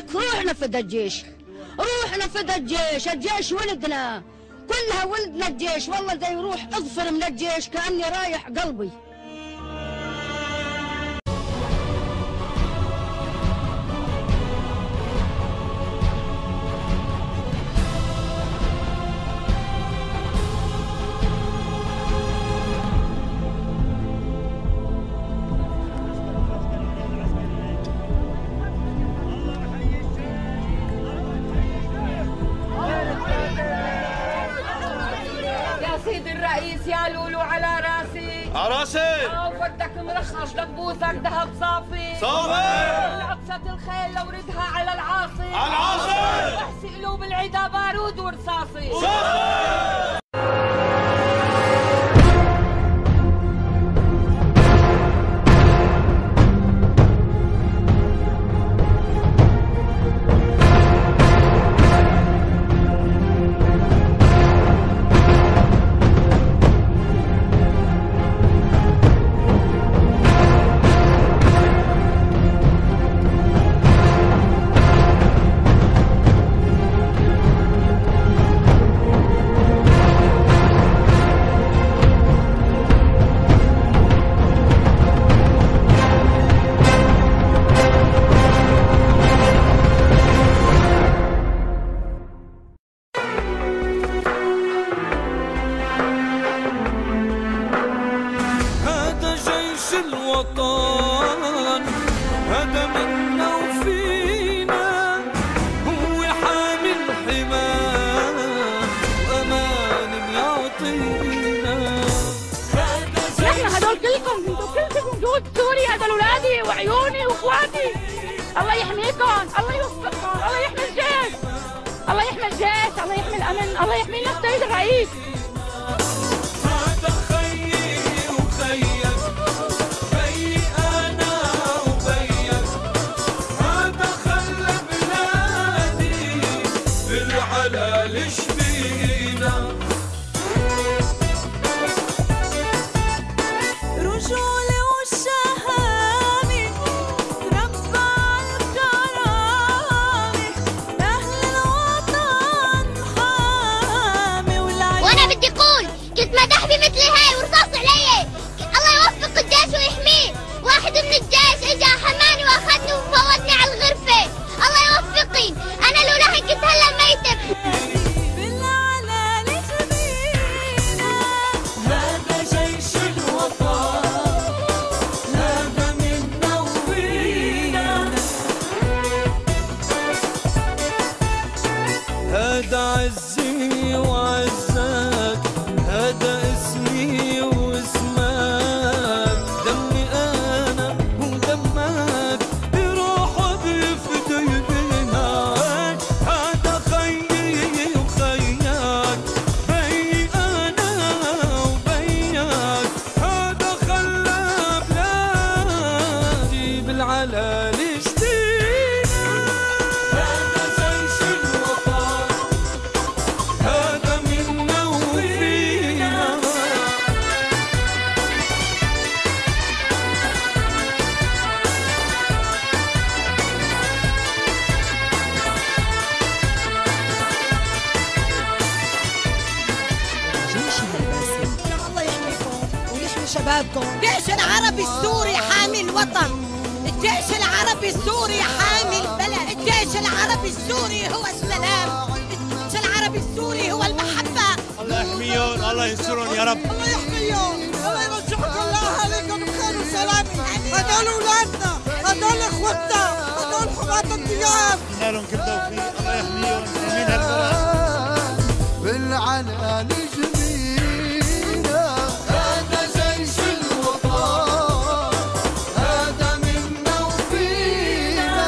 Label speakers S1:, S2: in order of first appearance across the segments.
S1: لك روح نفذ الجيش، روح نفذ الجيش، الجيش ولدنا كلها، ولدنا الجيش، والله زي يروح اظفر من الجيش كأني رايح قلبي.
S2: سيدي الرئيس يا لولو على راسي،
S3: على راسي،
S2: ودك مرخص دبوسك ذهب صافي
S3: صافي،
S2: عطشة الخيل لو ردها على العاصي،
S3: على العاصي،
S2: واحسي قلوب العدا بارود ورصاصي
S3: صافي.
S4: الوطن هذا منا وفينا، هو حامي الحماة وأمان يعطينا.
S5: نحن هدول كلكم، كلكم جود سوريا، هدول أولادي وعيوني وإخواتي. الله يحميكم، الله يوفقكم، الله يحمي الجيش، الله يحمي الجيش، الله يحمي الأمن، الله يحمينا السيد الرئيس.
S6: مثل هاي ورصاص علي، الله يوفق الجيش ويحميه. واحد من الجيش اجا حماني واخذني وفوتني على الغرفه، الله يوفقي. انا لولا هيك كنت هلا ميته.
S7: بالعلالي جميلة، هذا جيش الوطن، هذا منا وفينا،
S4: هذا عزي وعزك، هذا اسمي واسمك، دمي انا ودمك بروح بفدي بينك. هذا خيي وخيك، بي انا وبيك، هذا خلى بلادي بالعلالي جديدة. هذا جيش الوطن، هذا منا وفينا.
S8: الله يحميكم ويحمي شبابكم. الجيش العربي السوري حامي الوطن، الجيش العربي السوري حامي البلد، الجيش العربي السوري هو السلام، الجيش العربي السوري هو المحبة.
S3: الله يحميهم، الله ينصرهم يا رب.
S8: الله يحميهم، الله يرجعكم لأهاليكم بخير وسلامة. هدول أولادنا، هدول إخوتنا، هدول حماة الديار.
S3: لهم كل توفيق، الله يحميهم، يمين هالبلد.
S9: بالعلالي جميلة، هذا جيش الوطن، هذا منا وفينا.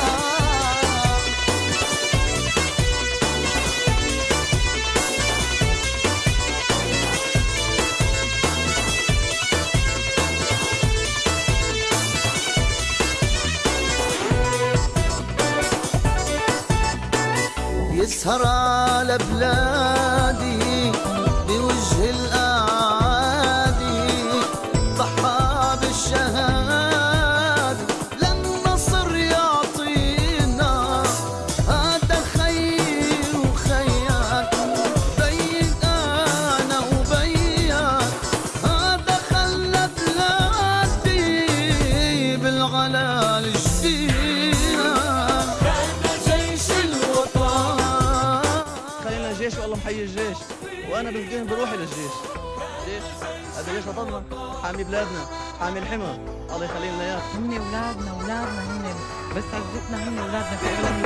S9: يسهر على بلادي بوجه الأعادي، ضحى بالشهادة للنصر يعطينا.
S10: بحيي الجيش، وانا بفديهم بروحي للجيش. جيش هذا جيش وطننا، حامي بلادنا، حامي الحمى، الله يخلي لنا اياه.
S11: هن اولادنا هن بس عزتنا هن اولادنا في اولادنا.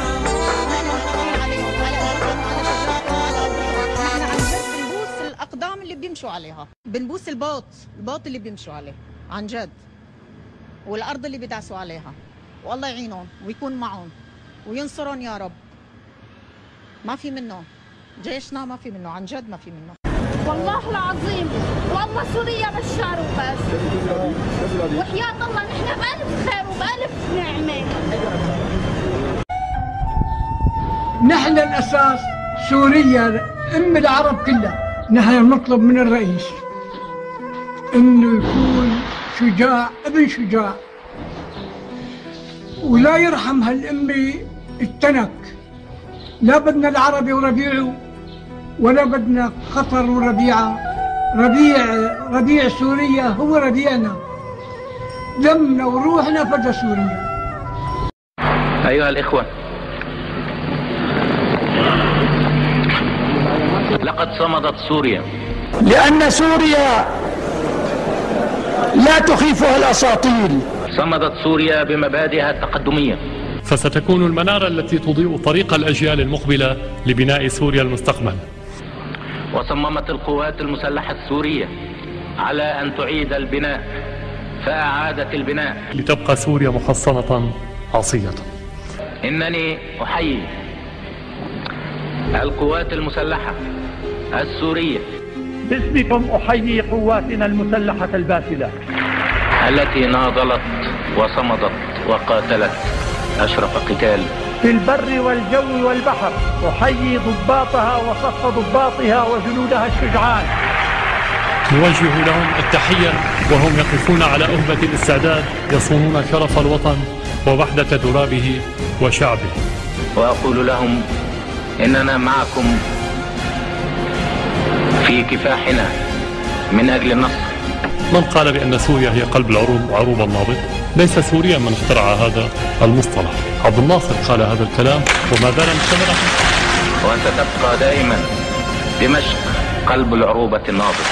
S11: بنبوس الاقدام اللي بيمشوا عليها، بنبوس البوط اللي بيمشوا عليه عن جد، والارض اللي بيدعسوا عليها، والله يعينهم ويكون معهم وينصرهم يا رب. ما في منه جيشنا، ما في منه عن جد، ما في منه
S5: والله العظيم. والله سوريا بشار وبس، وحياة الله نحن بألف خير وبألف نعمة.
S12: نحن الأساس سوريا أم العرب كلها. نحن نطلب من الرئيس إنه يكون شجاع ابن شجاع، ولا يرحم هالأمة التنك. لا بدنا العربي وربيعه، ولا بدنا قطر وربيعه. ربيع سوريا هو ربيعنا، دمنا وروحنا فدى سوريا.
S13: أيها الإخوة، لقد صمدت سوريا،
S12: لأن سوريا لا تخيفها الأساطيل.
S13: صمدت سوريا بمبادئها التقدمية،
S14: فستكون المنارة التي تضيء طريق الأجيال المقبلة لبناء سوريا المستقبل.
S13: وصممت القوات المسلحة السورية على أن تعيد البناء، فأعادت البناء
S14: لتبقى سوريا محصنة عصية.
S13: إنني أحيي القوات المسلحة السورية،
S15: باسمكم أحيي قواتنا المسلحة الباسلة
S13: التي ناضلت وصمدت وقاتلت أشرف قتال
S15: في البر والجو والبحر. أحيي ضباطها وصف ضباطها وجنودها الشجعان.
S14: نوجه لهم التحية وهم يقفون على أهبة الاستعداد، يصونون شرف الوطن ووحدة ترابه وشعبه.
S13: وأقول لهم إننا معكم في كفاحنا من أجل النصر.
S14: من قال بأن سوريا هي قلب عروب النابض؟ ليس سوريا من اخترع هذا المصطلح، عبد الناصر قال هذا الكلام وما زال مستمرا.
S13: وستبقى دائما دمشق قلب العروبة النابض.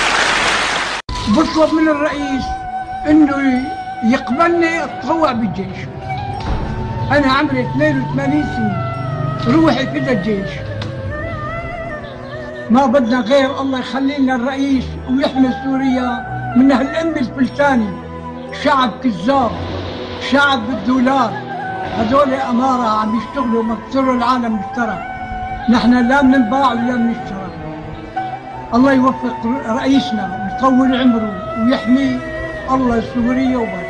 S12: بطلب من الرئيس انه يقبلني اتطوع بالجيش. انا عمري 82 سنة، روحي فدى الجيش. ما بدنا غير الله يخلي لنا الرئيس ويحمي سوريا من هالأم الفلساني. شعب كذاب، شعب بالدولار، هذول أمارة عم يشتغلوا مكسروا العالم اشترى. نحن لا بننباع ولا بنشترى. الله يوفق رئيسنا ويطول عمره ويحمي الله سوريا وبس.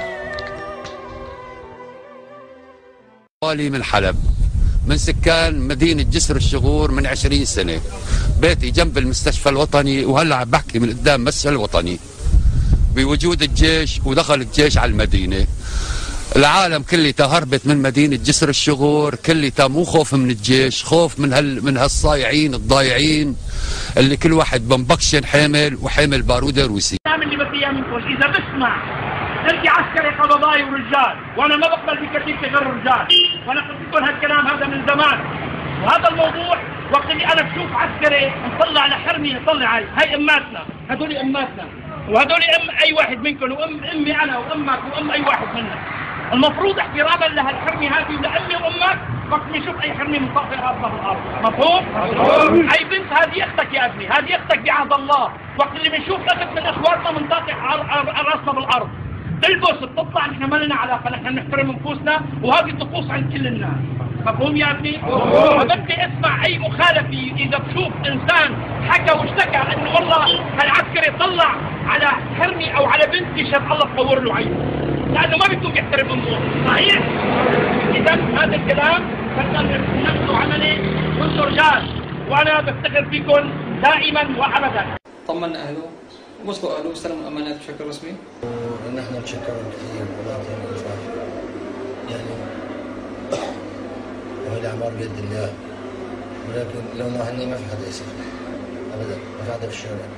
S16: والي من حلب، من سكان مدينة جسر الشغور من 20 سنة. بيتي جنب المستشفى الوطني، وهلا عم بحكي من قدام المستشفى الوطني بوجود الجيش، ودخل الجيش على المدينة. العالم كلها هربت من مدينة جسر الشغور، كلها مو خوف من الجيش، خوف من هالصايعين الضايعين اللي كل واحد بمبكشن حامل وحامل بارودة روسي.
S15: الكلام اللي بدي اياه منكم اذا بسمع تركي عسكري قبضاي ورجال، وانا ما بقبل بكتيبتي غير رجال، وانا قلت لكم هالكلام هذا من زمان. وهذا الموضوع وقت اللي انا بشوف عسكري مطلع لحرمي يطلع هاي اماتنا، هدول اماتنا، وهدول ام اي واحد منكم، وام امي انا وامك وام اي واحد منا. المفروض احتراما لهالحرمه هذه ولامي وامك وقت ما يشوف اي حرمه منطقه راسها بالارض. مفهوم؟ اي بنت هذه اختك يا ابني، هذه اختك بعهد الله. وقت اللي بنشوف اخت من اخواتنا منطقه راسنا بالارض تلبس بتطلع، نحن ما لنا علاقه، نحن بنحترم نفوسنا، وهذه طقوس عند كل الناس. مفهوم يا ابني؟ وبدي اسمع اي مخالفه اذا بشوف انسان حكى واشتكى انه والله هالعسكري طلع على حرمي او على بنتي، شر الله تطور له عينه، لانه ما بيكون بيحترم امه. صحيح؟ اذا هذا الكلام بدنا نفسه عملي وانتم رجال، وانا بفتخر فيكم دائما وابدا.
S17: طمنا اهله وصلوا اهله واستلموا الامانات بشكل رسمي.
S18: ونحن نتشكر كثير ونعطيهم الافراح، يعني وهي الاعمار بيد الله، ولكن لو ما هني ما في حدا يسافر ابدا، ما في حدا في الشارع.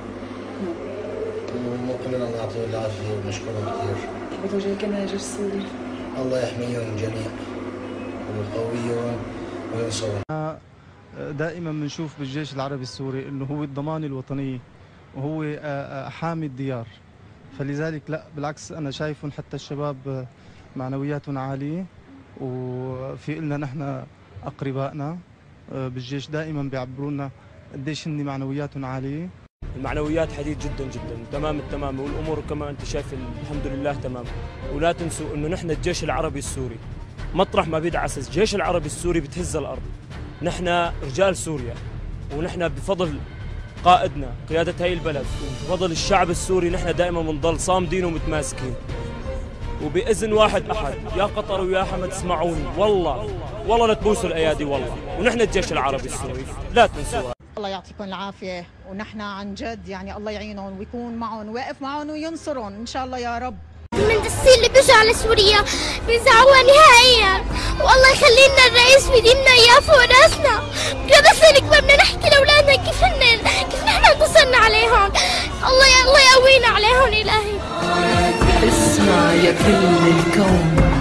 S18: وممكن الله يعطيه العافيه ونشكرهم كثير.
S19: بتوجه كمان الجيش السوري،
S18: الله يحميهم جميعا ويقويهم وينصرهم.
S10: دائما بنشوف بالجيش العربي السوري انه هو الضمان الوطني وهو حامي الديار، فلذلك لا بالعكس انا شايفهم حتى الشباب معنوياتهم عاليه، وفي لنا نحن اقربائنا بالجيش دائما بيعبرونا قديش هن معنوياتهم عاليه.
S20: المعنويات حديد جدا جدا تمام التمام، والامور كما انت شايف الحمد لله تمام. ولا تنسوا انه نحن الجيش العربي السوري مطرح ما بيدعس الجيش العربي السوري بتهز الارض. نحن رجال سوريا، ونحن بفضل قائدنا قياده هاي البلد وبفضل الشعب السوري نحن دائما بنضل صامدين ومتماسكين. وباذن واحد احد يا قطر ويا حمد اسمعوني، والله لا تبوسوا الايادي والله، ونحن الجيش العربي السوري لا تنسوها.
S11: الله يعطيكم العافيه، ونحن عن جد يعني الله يعينهم ويكون معهم واقف معهم وينصرهم ان شاء الله يا رب.
S6: المندسين اللي بيجوا على سوريا بيزعوها نهائيا، والله يخلي لنا الرئيس ويدينا اياه فوق راسنا. بدنا بس نكبر بدنا نحكي لاولادنا كيف نحن انتصرنا عليهم. الله يقوينا عليهم الهي.
S7: اسمع يا كل الكون